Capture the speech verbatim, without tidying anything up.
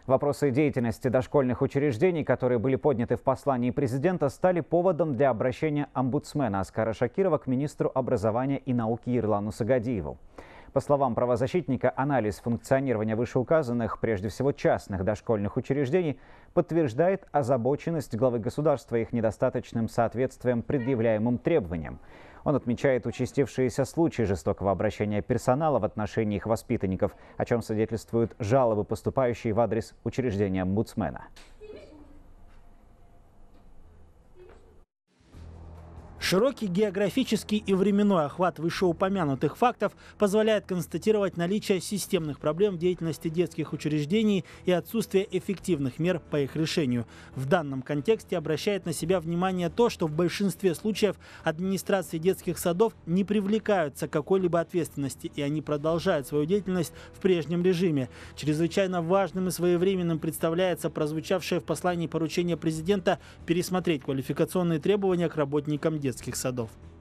Вопросы деятельности дошкольных учреждений, которые были подняты в послании президента, стали поводом для обращения омбудсмена Аскара Шакирова к министру образования и науки Ерлану Сагадиеву. По словам правозащитника, анализ функционирования вышеуказанных, прежде всего частных дошкольных учреждений, подтверждает озабоченность главы государства их недостаточным соответствием предъявляемым требованиям. Он отмечает участившиеся случаи жестокого обращения персонала в отношении их воспитанников, о чем свидетельствуют жалобы, поступающие в адрес учреждения омбудсмена. Широкий географический и временной охват вышеупомянутых фактов позволяет констатировать наличие системных проблем в деятельности детских учреждений и отсутствие эффективных мер по их решению. В данном контексте обращает на себя внимание то, что в большинстве случаев администрации детских садов не привлекаются к какой-либо ответственности, и они продолжают свою деятельность в прежнем режиме. Чрезвычайно важным и своевременным представляется прозвучавшее в послании поручение президента пересмотреть квалификационные требования к работникам детских садов.